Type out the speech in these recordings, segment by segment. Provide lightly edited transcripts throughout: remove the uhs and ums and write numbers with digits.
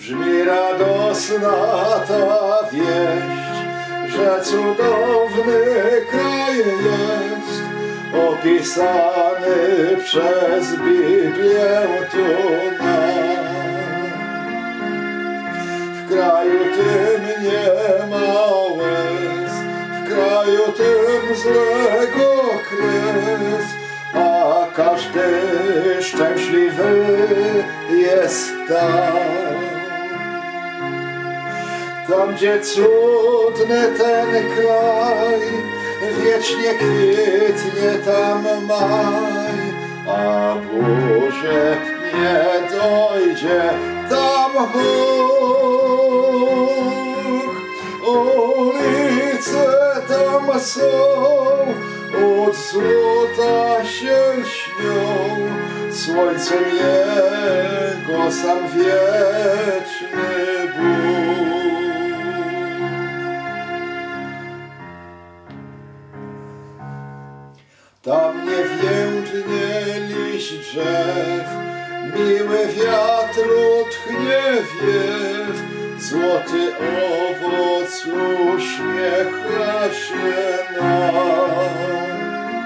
Brzmi radosna ta wieść, że cudowny kraj jest, opisany przez Biblię tu nam. W kraju tym nie ma łez, w kraju tym złego kres, a każdy szczęśliwy jest tam. Tam, gdzie cudny ten kraj, wiecznie kwitnie tam maj, a burzy nie dojdzie tam huk. Ulice tam są, od złota się lśnią, słońcem jego sam wieczny Bóg. Tam nie więdnie liść drzew, miły wiatru tchnie wiew, złoty owoc uśmiecha się nam.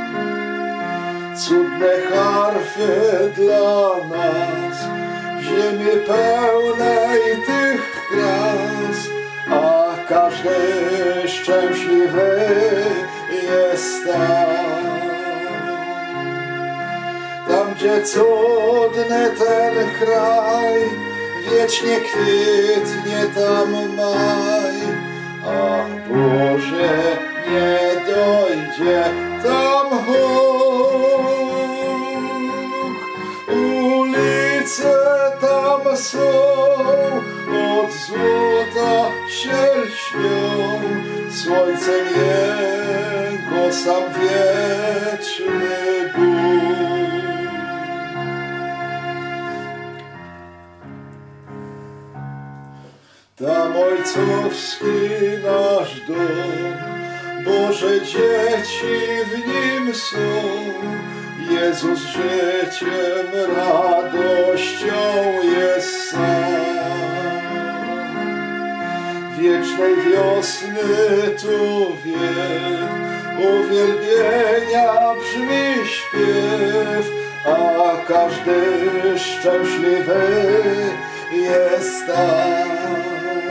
Cudne harfy dla nas, w ziemi pełnej tych krans, a każdy szczęśliwy jest tam. Tam, gdzie cudny ten kraj, wiecznie kwitnie tam maj, a burzy nie dojdzie tam huk. Ulice tam są, od złota się lśnią, słońcem jego sam wieczny Bóg. Tam ojcowski nasz dom, Boże dzieci w nim są, Jezus życiem, radością jest sam. Wiecznej wiosny tu wiew, uwielbienia brzmi śpiew, a każdy szczęśliwy jest tam.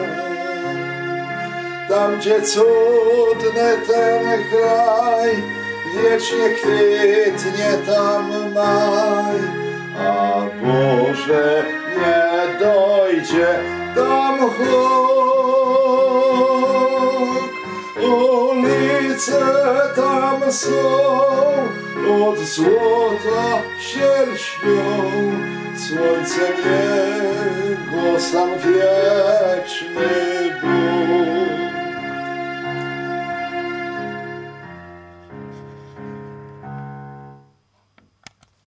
Tam, gdzie cudny ten kraj, wiecznie kwitnie tam maj, a Boże nie dojdzie tam huk. Ulice tam są, od złota się lśnią, słońcem jego sam wieczny